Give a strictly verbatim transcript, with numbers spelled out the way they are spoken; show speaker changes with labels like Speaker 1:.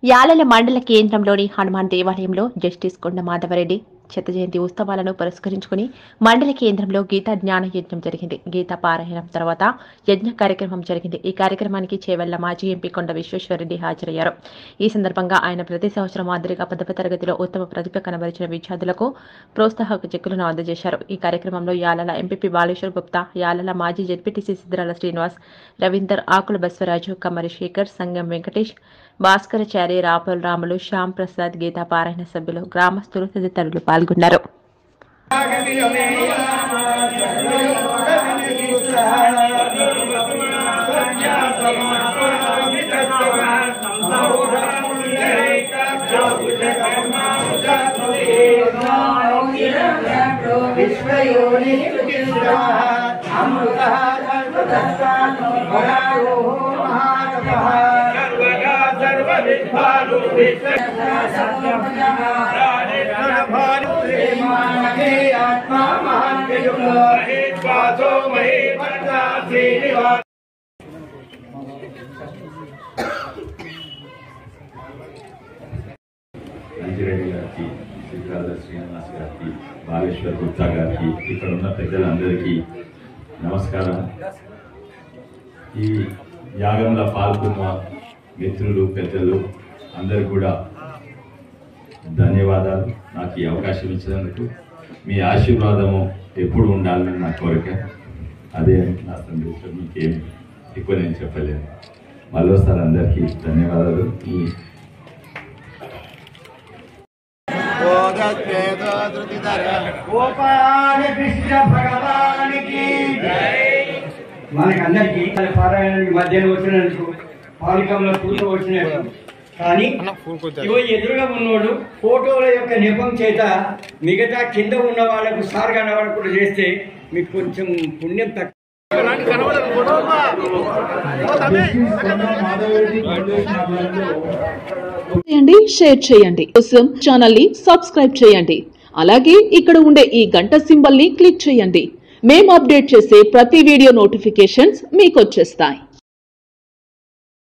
Speaker 1: యాలల మండల కేంద్రంలోని హనుమాన్ దేవాలయంలో జస్టిస్ కొండ మాధవరెడ్డి శత జయంతి ఉత్సవాలను పురస్కరించుకుని మండల కేంద్రంలో గీతా జ్ఞాన యజ్ఞం జరిగింది. గీతా పారాయణం తర్వాత యజ్ఞ కార్యక్రమం జరిగింది. ఈ కార్యక్రమానికి చేవెళ్ల మాజీ ఎంపీ కొండ విశ్వేశ్వరరెడ్డి హాజరయ్యారు. ఈ సందర్భంగా ఆయన ప్రతి సంవత్సరం మాదిరిగా పదవ తరగతిలో ఉత్తమ ప్రతిభ కనబరిచిన విద్యార్థులకు ప్రోత్సాహక చెక్కులను అందజేశారు. ఈ కార్యక్రమంలో యాలల ఎంపీపీ బాలేశ్వర్ గుప్తా, యాలల మాజీ జెడ్పీటీసీ సిద్దిరాల శ్రీనివాస్, రవీందర్, ఆకుల బస్వరాజు, కమ్మరి శేఖర్, సంగం వెంకటేష్, భాస్కరచారి, రాపుల్ రాములు, శ్యామ్ ప్రసాద్, గీతా పారాయణ సభ్యులు, గ్రామస్తులు తదితరులు పాల్గొన్నారు.
Speaker 2: అంజిరెడ్డి గారికి, సిద్దిరాల శ్రీనివాస్ గారికి, బాలేశ్వర్ గుప్తా గారికి, ఇక్కడ ఉన్న పెద్దలందరికీ నమస్కారం. ఈ యాగంలో పాల్గొన్న మిత్రులు, పెద్దలు అందరు కూడా ధన్యవాదాలు. నాకు ఈ అవకాశం ఇచ్చినందుకు మీ ఆశీర్వాదము ఎప్పుడు ఉండాలని నా కోరిక. అదే నా సందేశం, మీకేం ఎక్కువ నేను చెప్పలేను. మరోసారి అందరికీ ధన్యవాదాలు. ఈ
Speaker 3: మనకందరికీ పారాయణానికి మధ్యలో వచ్చినందుకు, పాలికంలో కూర్చో వచ్చినట్టు, కానీ ఇవో ఎదురుగా ఉన్నోడు ఫోటోల యొక్క నెపం చేత మిగతా కింద ఉన్న వాళ్ళకు సార్ కనబడకుండా చేస్తే మీకు కొంచెం పుణ్యం తక్కువ.
Speaker 4: చేయండి, షేర్ చేయండి, కోసం ఛానల్ ని సబ్స్క్రైబ్ చేయండి. అలాగే ఇక్కడ ఉండే ఈ గంట సింబల్ ని క్లిక్ చేయండి. మేము అప్డేట్ చేసే ప్రతి వీడియో నోటిఫికేషన్స్ మీకు వచ్చేస్తాయి.